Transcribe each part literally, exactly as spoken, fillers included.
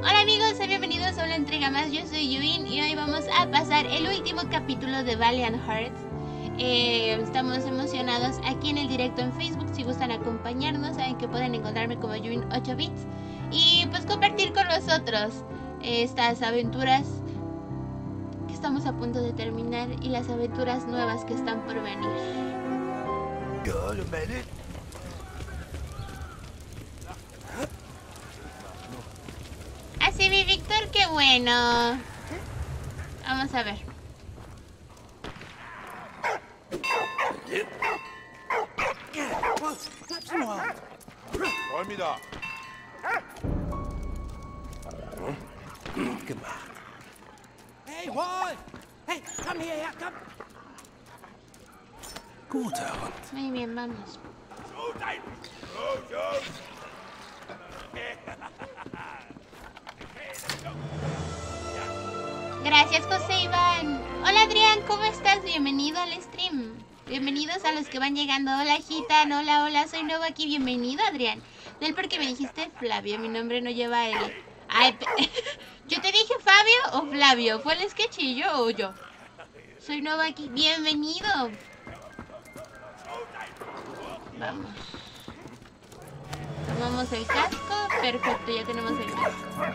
Hola amigos, bienvenidos a una entrega más. Yo soy Yuvin y hoy vamos a pasar el último capítulo de Valiant Hearts. Eh, estamos emocionados aquí en el directo en Facebook. Si gustan acompañarnos, saben que pueden encontrarme como Yuvin ocho bits y pues compartir con nosotros estas aventuras que estamos a punto de terminar y las aventuras nuevas que están por venir. Así mi Víctor, qué bueno. Vamos a ver. Olmida. Hey, Juan! Hey, come here, come! Guter Hund. Muy bien, vamos. Gracias, José Iván. Hola, Adrián, ¿cómo estás? Bienvenido al stream. Bienvenidos a los que van llegando. Hola, Gitan. Hola, hola, soy nuevo aquí. Bienvenido, Adrián. Del porque me dijiste Flavio. Mi nombre no lleva el... Ay, ¿yo te dije Fabio o Flavio? ¿Fue el sketchy, yo o yo? Soy nuevo aquí. Bienvenido. Vamos. Tomamos el casco. Perfecto, ya tenemos el casco.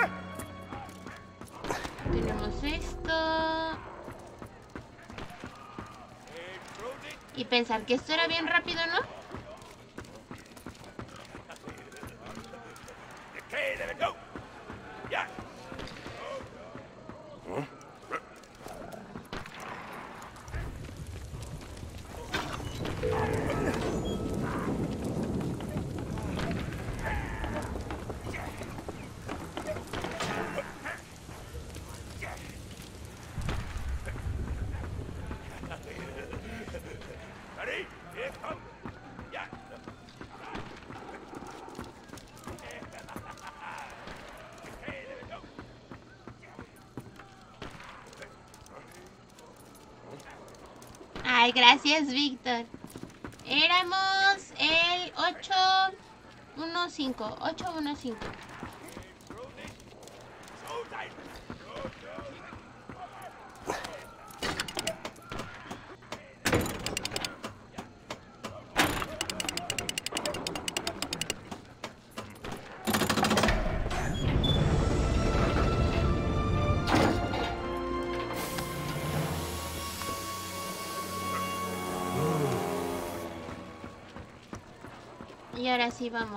Tenemos esto. Y pensar que esto era bien rápido, ¿no? Ay, gracias, Víctor. Éramos el ocho uno cinco. ocho uno cinco. Y ahora sí, vamos.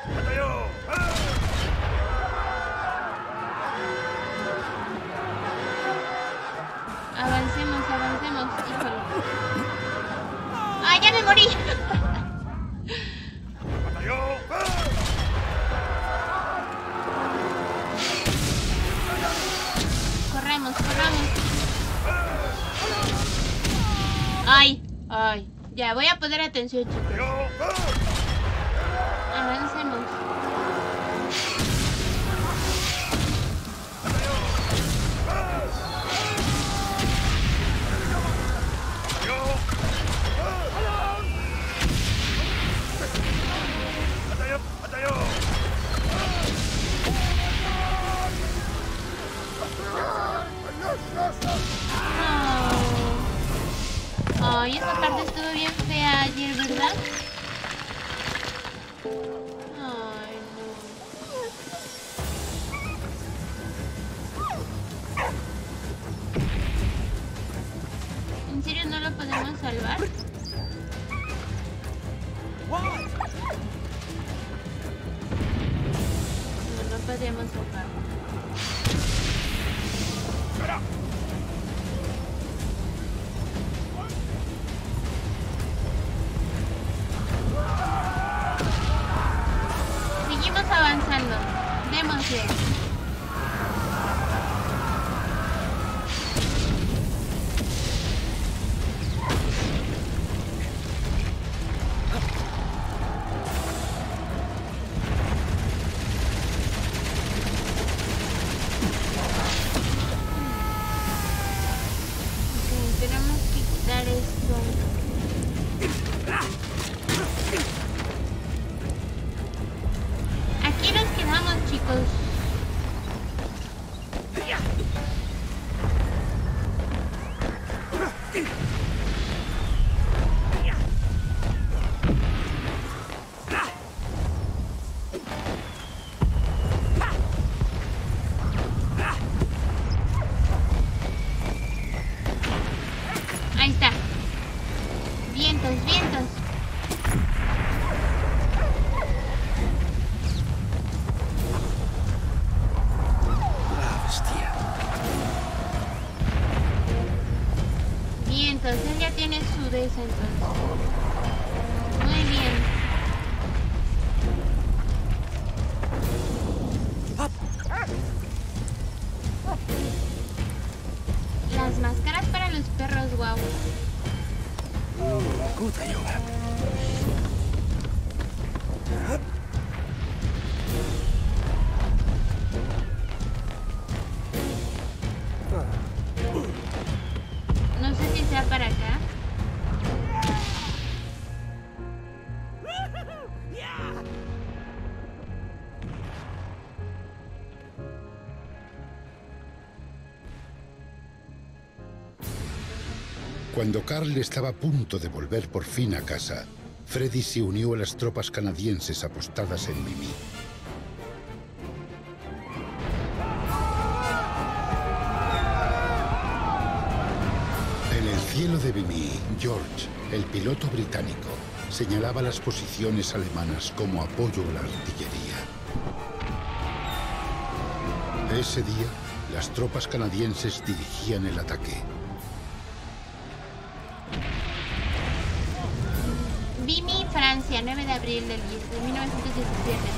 Avancemos, avancemos. Híjole. ¡Ay, ya me morí! Corremos, corremos. ¡Ay! ¡Ay! Ya, voy a poner atención, chicos. Avancemos. Ay, oh, esa parte estuvo bien fea ayer, ¿verdad? Ay, no. ¿En serio no lo podemos salvar? No, no podemos salvarlo. Seguimos avanzando. Démosle. Tenemos que quitar esto. Aquí nos quedamos, chicos. tiene su de esa entonces. Muy bien. Las máscaras para los perros, wow. Guter Junge. No sé si sea para acá. Cuando Carl estaba a punto de volver por fin a casa, Freddy se unió a las tropas canadienses apostadas en Vimy. En el cielo de Vimy, George, el piloto británico, señalaba las posiciones alemanas como apoyo a la artillería. Ese día, las tropas canadienses dirigían el ataque. Vimy, Francia, nueve de abril del mil novecientos diecisiete.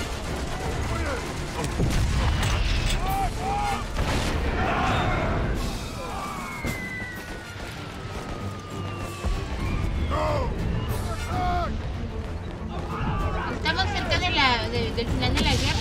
Estamos cerca de la, de, del final de la guerra.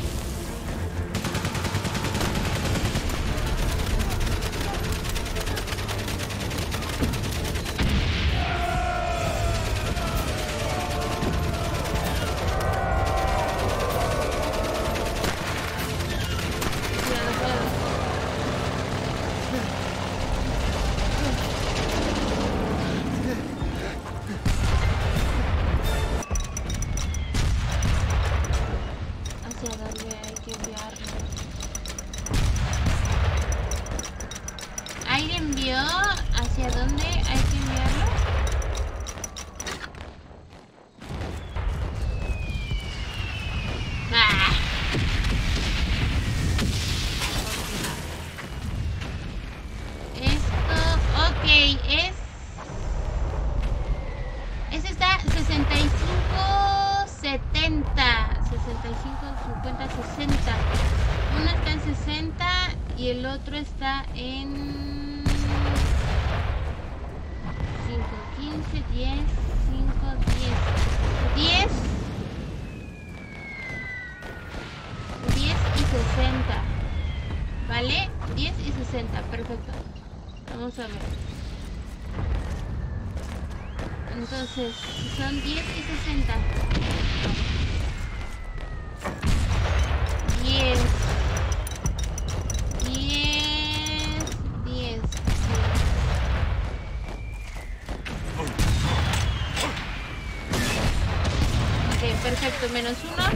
Entonces, son diez y sesenta. diez. diez. diez. Ok, perfecto. Menos uno.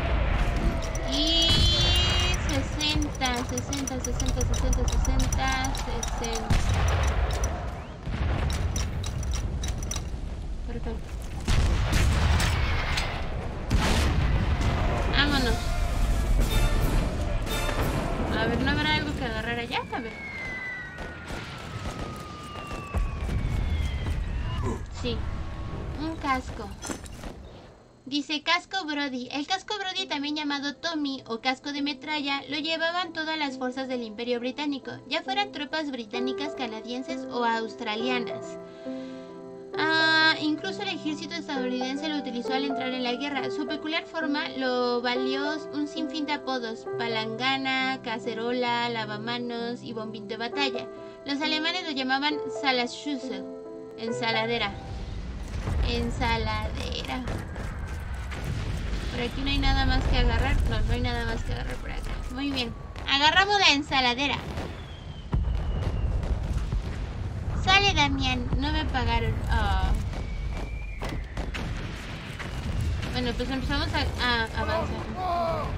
Y sesenta, sesenta, sesenta, sesenta, sesenta, sesenta. Perfecto. Vámonos. A ver, ¿no habrá algo que agarrar allá? A ver. Sí. Un casco. Dice casco Brody. El casco Brody, también llamado Tommy o casco de metralla, lo llevaban todas las fuerzas del Imperio Británico, ya fueran tropas británicas, canadienses o australianas. Ah, incluso el ejército estadounidense lo utilizó al entrar en la guerra. Su peculiar forma lo valió un sinfín de apodos: palangana, cacerola, lavamanos y bombín de batalla. Los alemanes lo llamaban Salatschüssel, ensaladera. Ensaladera. Por aquí no hay nada más que agarrar. No, no hay nada más que agarrar por acá. Muy bien. Agarramos la ensaladera. Sale, Damián, no me pagaron. Oh. Bueno, pues empezamos a, a avanzar.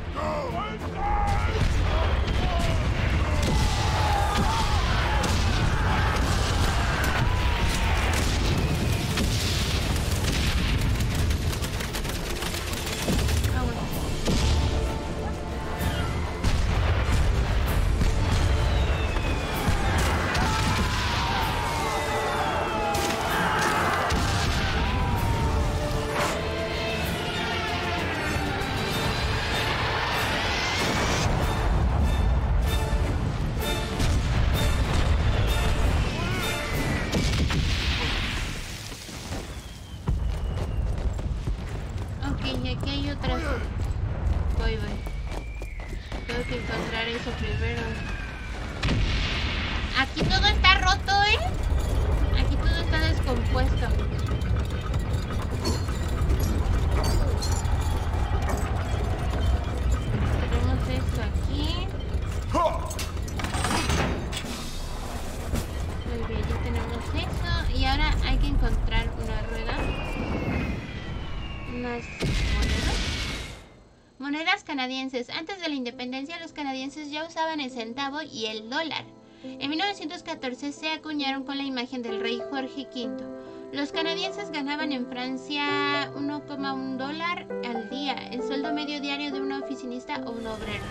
Ah, bueno. tengo que encontrar eso primero. Aquí todo está roto, ¿eh? Aquí todo está descompuesto. Tenemos esto aquí. Muy bien, ya tenemos eso. Y ahora hay que encontrar una rueda. Unas monedas. Monedas canadienses. Antes de la independencia, los canadienses ya usaban el centavo y el dólar. En mil novecientos catorce se acuñaron con la imagen del rey Jorge quinto. Los canadienses ganaban en Francia uno coma uno dólar al día, el sueldo medio diario de un oficinista o un obrero.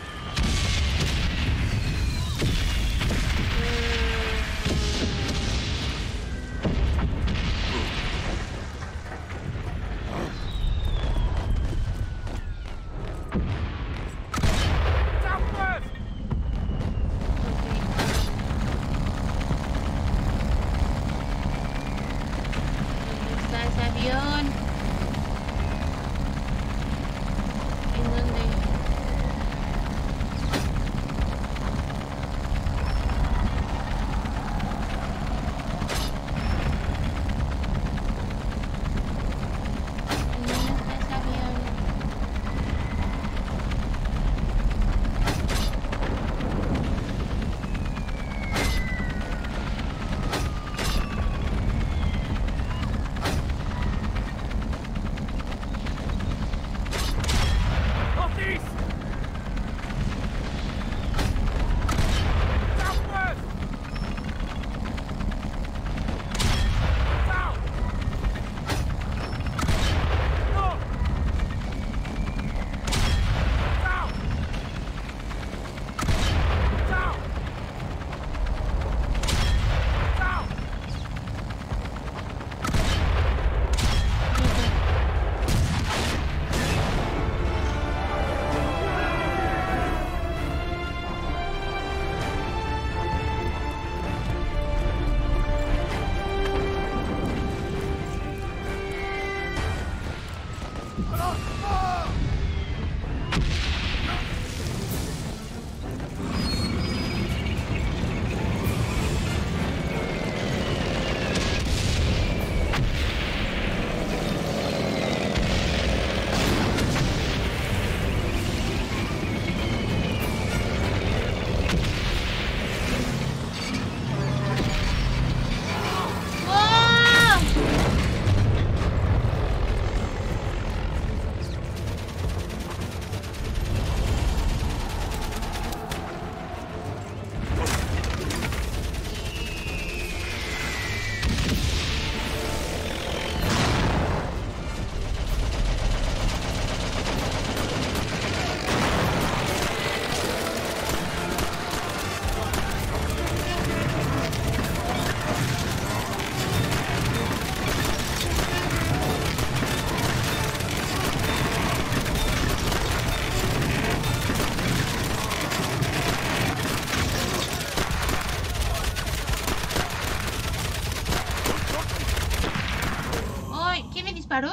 disparó?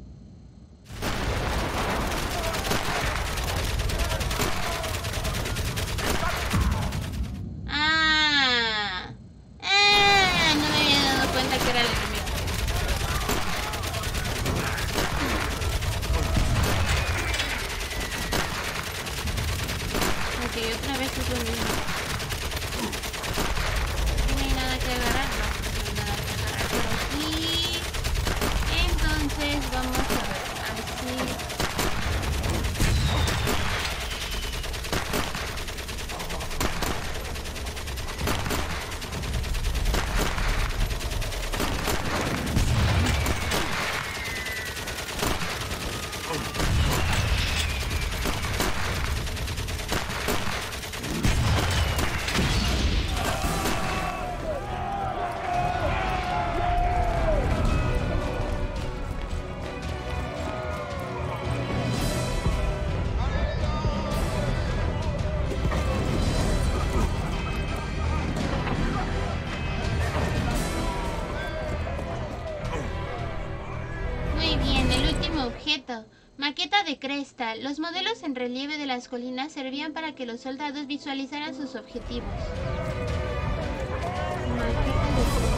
Ah, ah, no me había dado cuenta que era el enemigo. Ok, otra vez es lo mismo. No hay nada que agarrar, no, no hay nada que agarrar por aquí. Entonces vamos a ver, así. Maqueta de cresta. Los modelos en relieve de las colinas servían para que los soldados visualizaran sus objetivos. Maqueta de cresta.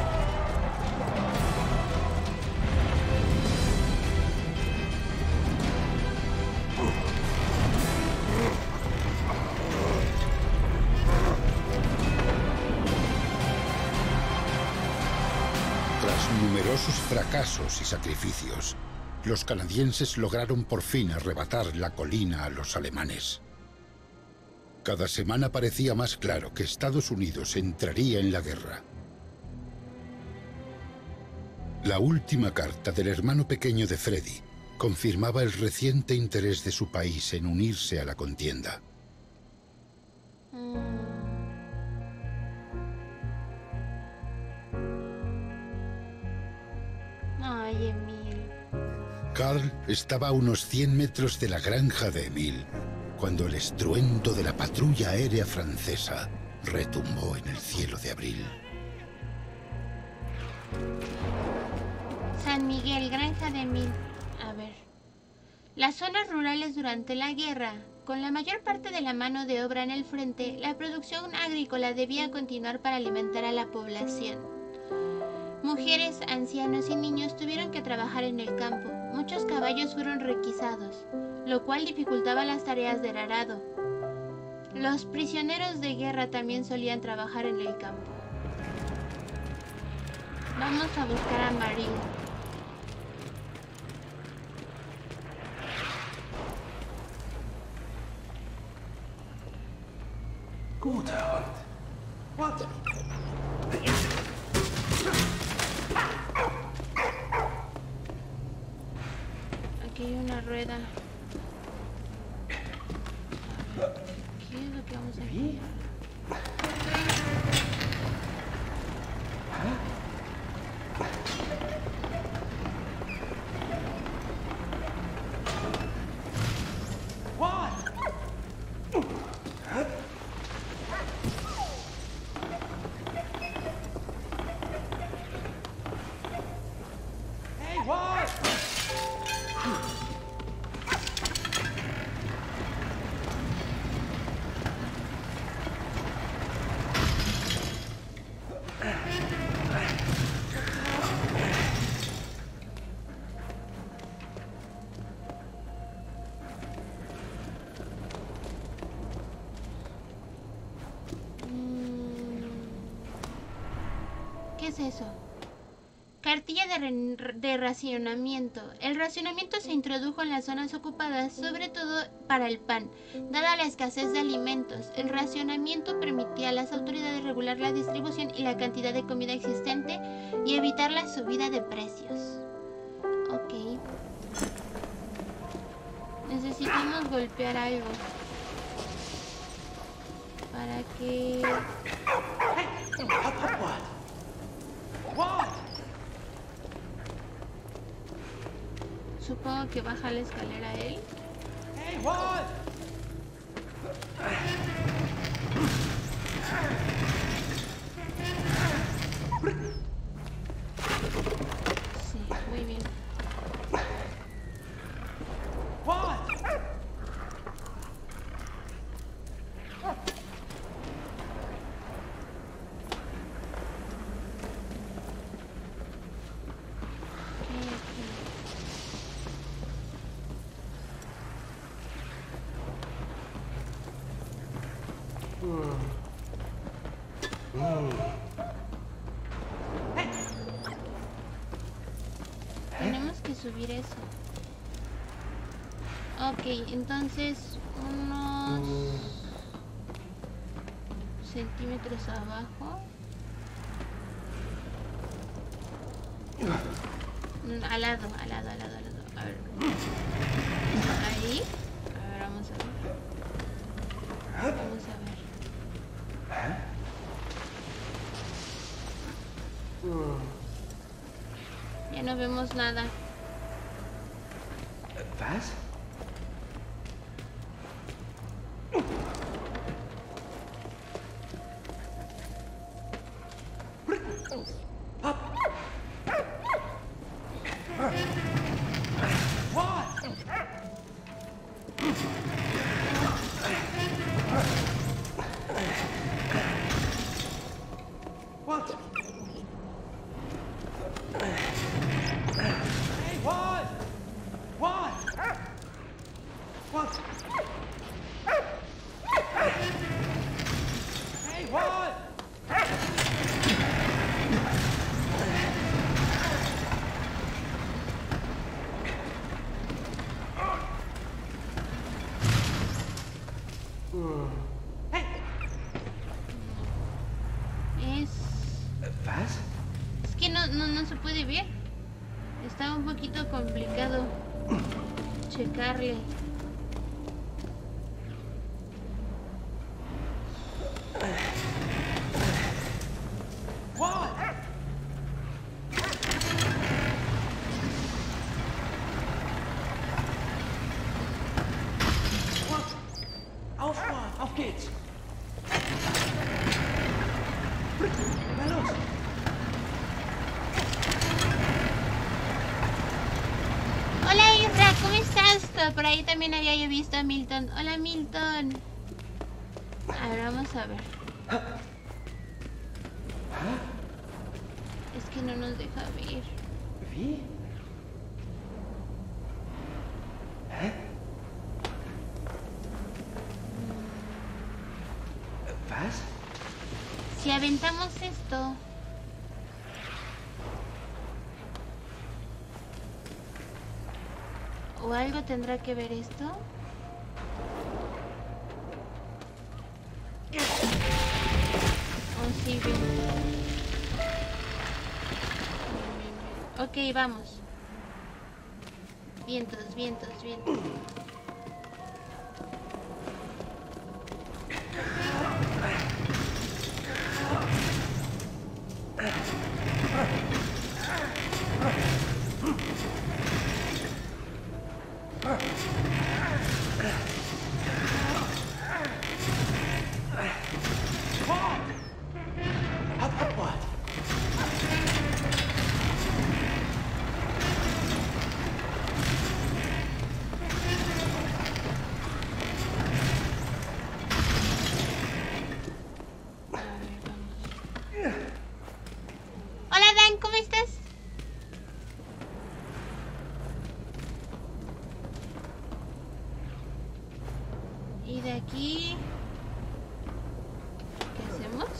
Tras numerosos fracasos y sacrificios, los canadienses lograron por fin arrebatar la colina a los alemanes. Cada semana parecía más claro que Estados Unidos entraría en la guerra. La última carta del hermano pequeño de Freddy confirmaba el reciente interés de su país en unirse a la contienda. Ay, Emil. Carl estaba a unos cien metros de la granja de Emil cuando el estruendo de la patrulla aérea francesa retumbó en el cielo de abril. San Miguel, granja de Emil. A ver. Las zonas rurales durante la guerra. Con la mayor parte de la mano de obra en el frente, la producción agrícola debía continuar para alimentar a la población. Mujeres, ancianos y niños tuvieron que trabajar en el campo. Muchos caballos fueron requisados, lo cual dificultaba las tareas del arado. Los prisioneros de guerra también solían trabajar en el campo. Vamos a buscar a Marie. Guter Hund. What? Aquí hay una rueda. A ver, ¿qué es lo que vamos a hacer? What? Hey, what? ¿Qué es eso? Cartilla de, re- de racionamiento. El racionamiento se introdujo en las zonas ocupadas, sobre todo para el pan. Dada la escasez de alimentos, el racionamiento permitía a las autoridades regular la distribución y la cantidad de comida existente y evitar la subida de precios. Ok. Necesitamos golpear algo para que... What? Supongo que baja la escalera él. Hey, what? Sí, muy bien. What? Tenemos que subir eso. Ok, entonces unos centímetros abajo. Mm, Al lado, al lado, al lado, al lado. A ver. Ahí. A ver, vamos a ver. Vamos a ver. Ya no vemos nada. Was? What? Es... Was? Es que no, no, no se puede ver. Está un poquito complicado checarle. Wall! Auf, Wall, auf geht's! Na los! Hola Isra, ¿cómo estás? Por ahí también había yo visto a Milton. Hola Milton. A ver, vamos a ver. Es que no nos deja ver. Wie? Hä? Was? Si aventamos esto... ¿O algo tendrá que ver esto? Oh, sí, bien. Ok, vamos. Vientos, vientos, vientos. Hab ab, Wall! Hola Dan, ¿cómo estás? Y de aquí... ¿Qué hacemos?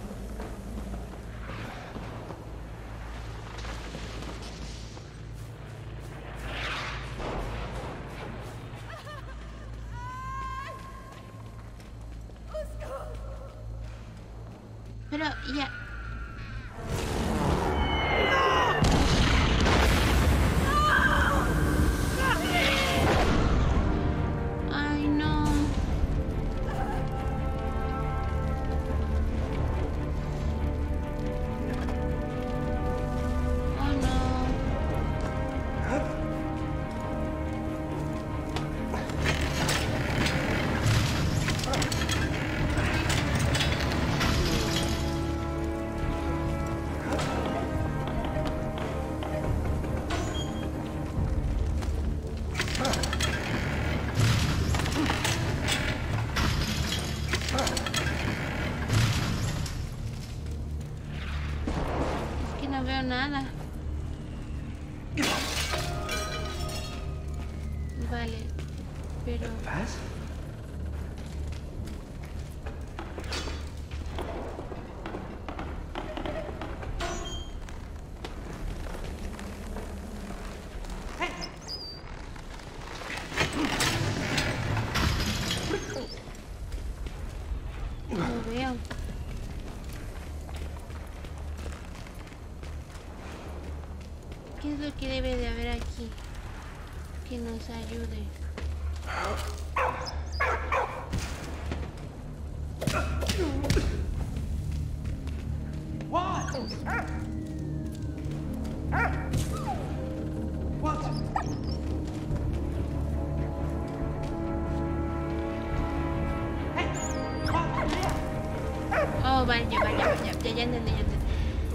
Pero ya... Ay, no. Oh, no. Es que no veo nada. Vale, pero... Was? No veo. ¿Qué es lo que debe de haber aquí? Que nos ayude. What? What? Hey! What? Oh, vale, ya, vale, ya, ya, ya, ya entendí, ya entendí.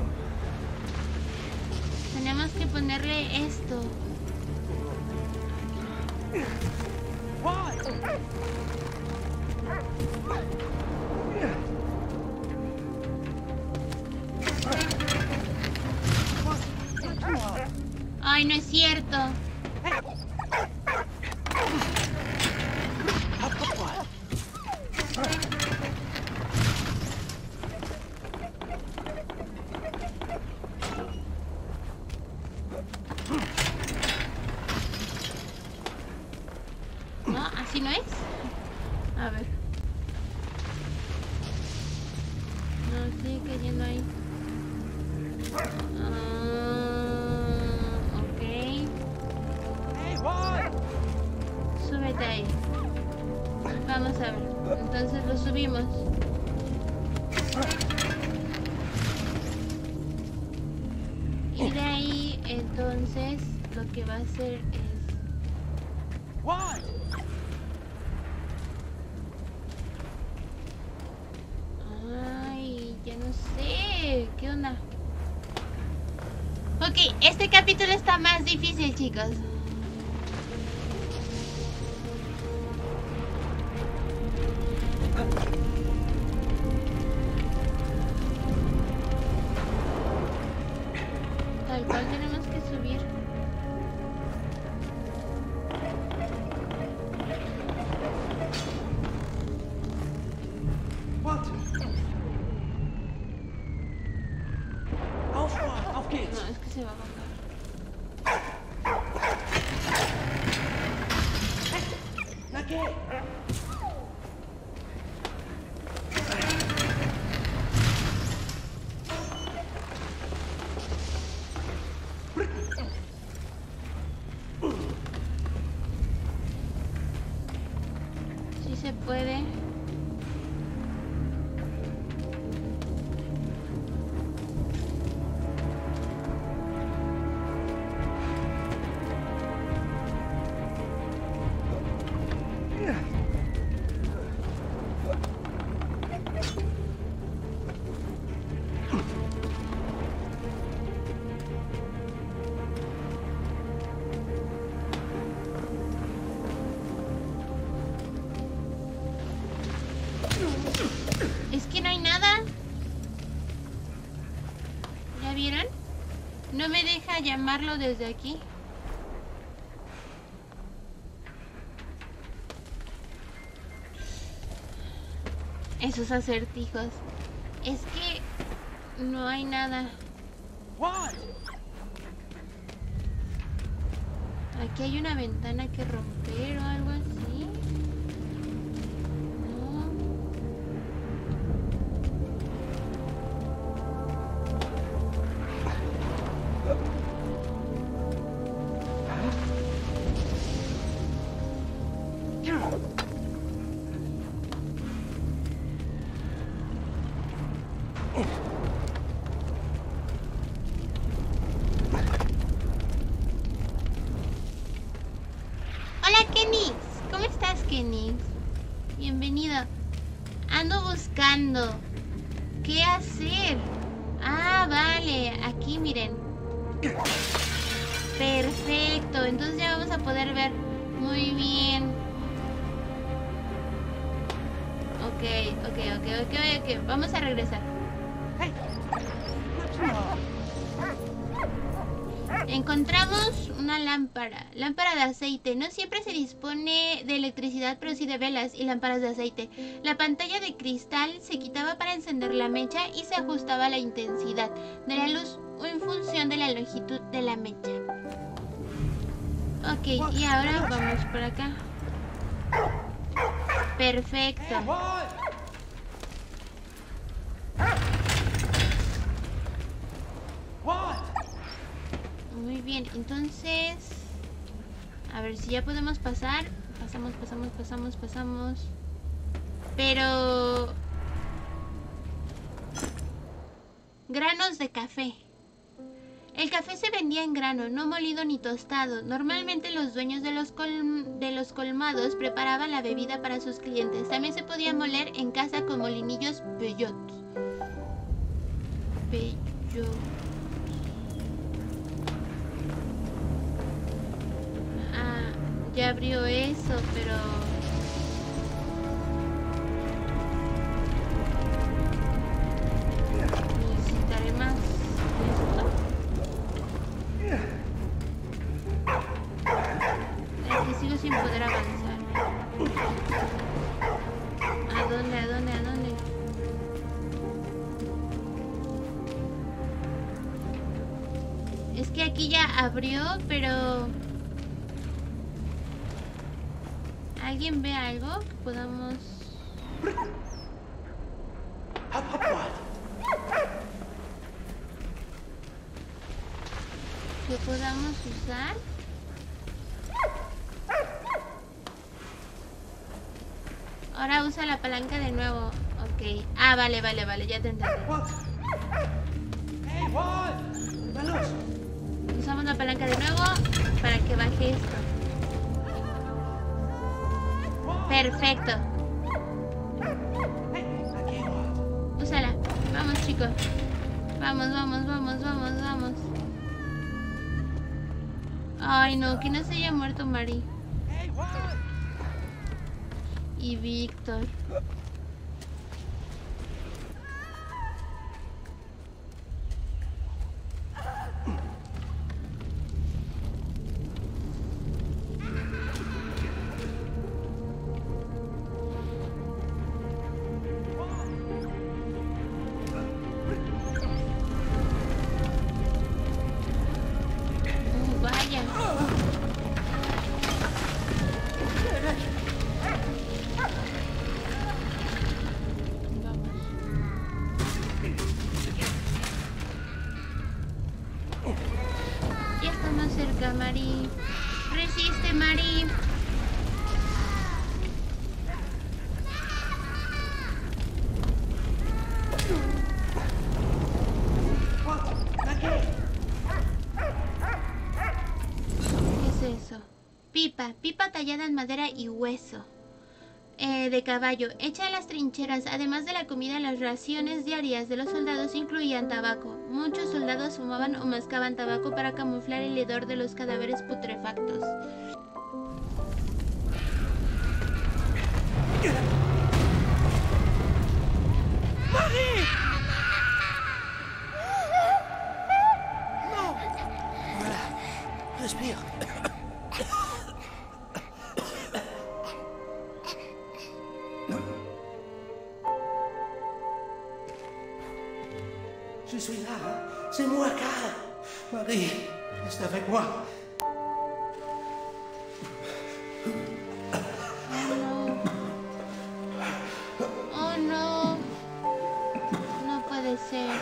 Tenemos que ponerle esto. What? Ay, no es cierto. No, así no es. A ver. cayendo ahí? Uh, ok. Hey, Juan! Súbete ahí. Vamos a ver. Entonces lo subimos. Y de ahí, entonces, lo que va a hacer es... Juan! Ay, ya no sé. ¿Qué onda? Ok, este capítulo está más difícil, chicos. Tal cual tenemos que subir. What? Auf, Juan! Auf geht's! No, es que se va a bajar. Na geh! Sí se puede. Es que no hay nada. ¿Ya vieron? No me deja llamarlo desde aquí. Esos acertijos. Es que no hay nada. Juan! Aquí hay una ventana que romper o algo así. No. Hola, Kenix. ¿Cómo estás, Kenix? Bienvenido. Ando buscando qué hacer. Ah, vale. Aquí, miren. Perfecto. Entonces ya vamos a poder ver muy bien. Ok, ok, ok, ok, ok. Vamos a regresar. Hey! Bleib mal! Encontramos una lámpara, lámpara de aceite. No siempre se dispone de electricidad, pero sí de velas y lámparas de aceite. La pantalla de cristal se quitaba para encender la mecha y se ajustaba a la intensidad de la luz en función de la longitud de la mecha. Ok, y ahora vamos por acá. Perfecto. Hey, Juan! Juan! Muy bien, entonces... A ver si ya podemos pasar. Pasamos, pasamos, pasamos, pasamos. Pero... Granos de café. El café se vendía en grano, no molido ni tostado. Normalmente los dueños de los, col de los colmados preparaban la bebida para sus clientes. También se podía moler en casa con molinillos Peugeot. Peugeot. Ah, ya abrió eso, pero... necesitaré más esto. Es que sigo sin poder avanzar. ¿A dónde? ¿A dónde? ¿A dónde? Es que aquí ya abrió, pero... ¿Alguien ve algo que podamos...? Hop, hop, Juan! podamos usar. Ahora usa la palanca de nuevo. Ok. Ah, vale, vale, vale. Ya te entendí. Hey, Wall! ¡Vámonos! Usamos la palanca de nuevo para que baje esto. Perfecto. Hey, aquí, Wall. Úsala. Vamos, chicos. Vamos, vamos, vamos, vamos, vamos. Ay, no, que no se haya muerto Mari. Hey, Wall! Y Víctor. Vaya. Ya estamos cerca, Mari. Resiste, Mari. ¿Qué es eso? Pipa, pipa tallada en madera y hueso. Eh, de caballo, hecha en las trincheras. Además de la comida, las raciones diarias de los soldados incluían tabaco. Muchos soldados fumaban o mascaban tabaco para camuflar el hedor de los cadáveres putrefactos. ¡Marie! ¡No! Voilà. Respire. Je suis là, hein. C'est moi, Carl. Marie, reste avec moi. Oh no. No puede ser.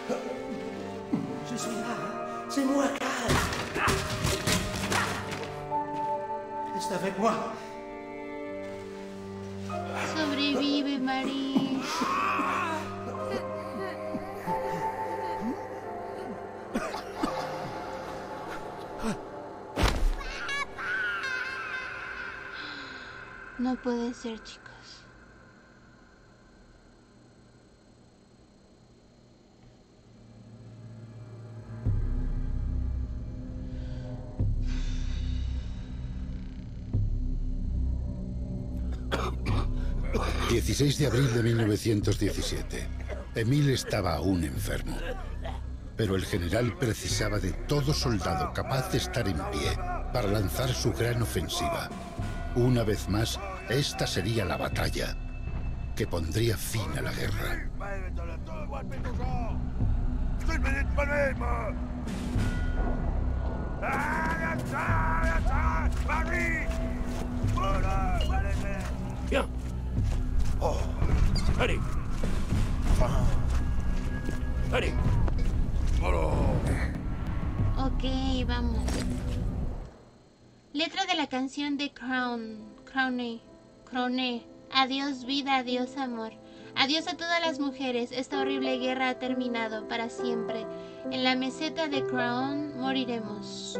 Je suis là, hein. C'est moi, Carl. Reste avec moi. Sobrevive, Mari. No puede ser, chicos. dieciséis de abril de mil novecientos diecisiete. Emile estaba aún enfermo. Pero el general precisaba de todo soldado capaz de estar en pie para lanzar su gran ofensiva. Una vez más, esta sería la batalla que pondría fin a la guerra. Bien. Oh. Allez. Allez. Ok, vamos. Letra de la canción de Crown. Crowne. Crowne. Adiós vida, adiós amor. Adiós a todas las mujeres. Esta horrible guerra ha terminado para siempre. En la meseta de Crown moriremos.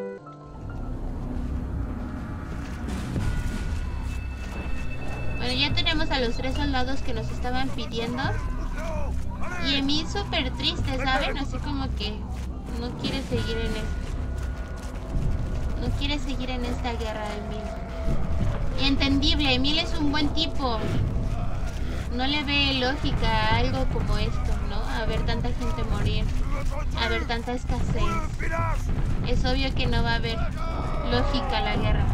Bueno, ya tenemos a los tres soldados que nos estaban pidiendo. Y Emil súper triste, ¿saben? Así como que no quiere seguir en esto. No quiere seguir en esta guerra, Emil. Y entendible, Emil es un buen tipo. No le ve lógica a algo como esto, ¿no? A ver tanta gente morir. A ver tanta escasez. Es obvio que no va a haber lógica a la guerra.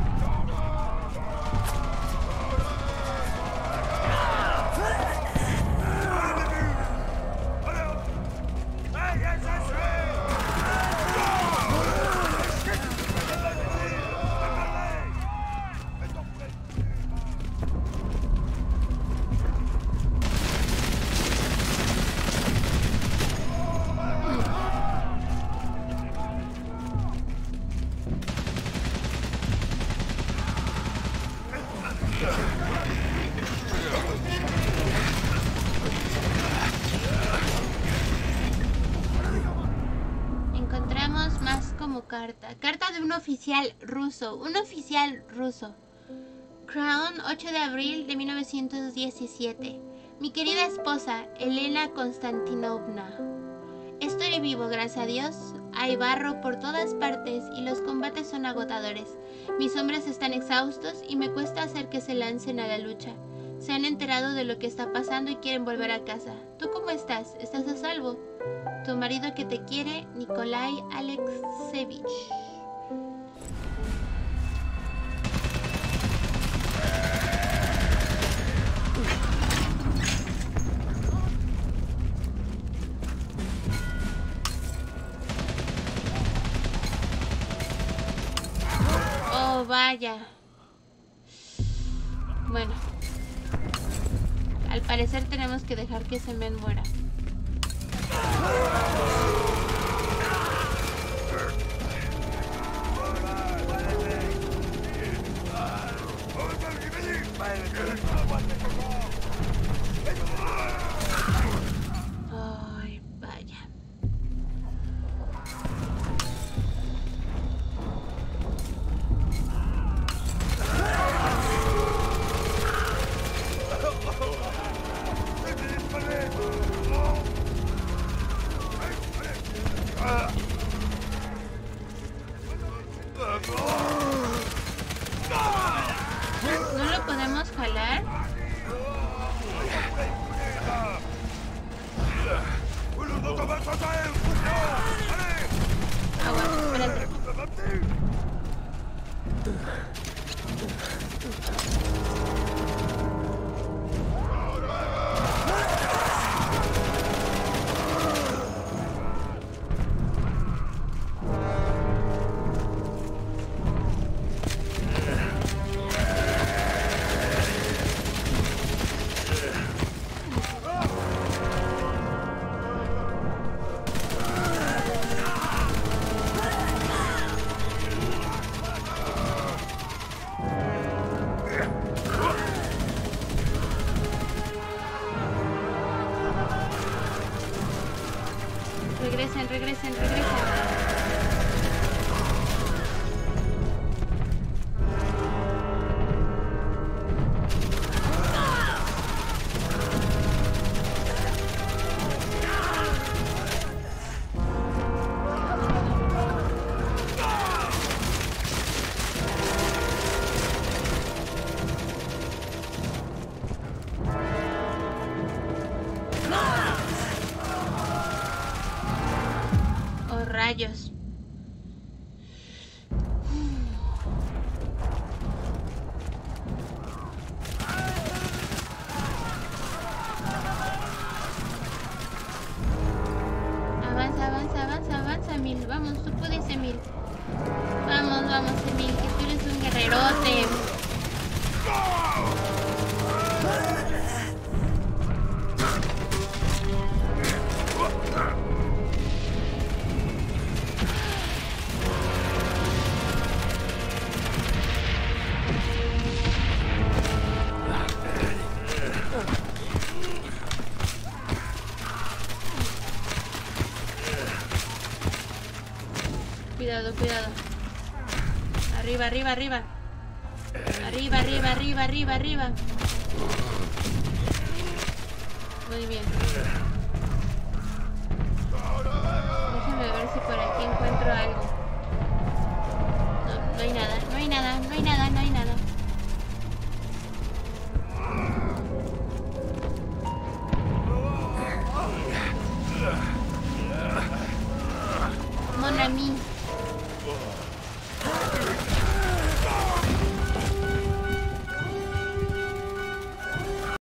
como carta. Carta de un oficial ruso. Un oficial ruso. Crown, ocho de abril de mil novecientos diecisiete. Mi querida esposa, Elena Konstantinovna. Estoy vivo, gracias a Dios. Hay barro por todas partes y los combates son agotadores. Mis hombres están exhaustos y me cuesta hacer que se lancen a la lucha. Se han enterado de lo que está pasando y quieren volver a casa. ¿Tú cómo estás? ¿Estás a salvo? Tu marido que te quiere, Nikolai Alexeyevich. Oh, vaya. Bueno. Al parecer tenemos que dejar que ese men muera. Ay, vaya. ¿No lo podemos jalar? Aguanta, espérate. Regresen, regresen, regresen. Rayos. Avanza, avanza, avanza, avanza, Emil. Vamos, tú puedes, Emil. Vamos, vamos, Emil, que tú eres un guerrerote. Cuidado, cuidado. Arriba, arriba, arriba. Arriba, arriba, arriba, arriba, arriba. Muy bien. Déjame ver si por aquí encuentro algo. No, no hay nada, no hay nada, no hay nada, no hay nada. Mon ami.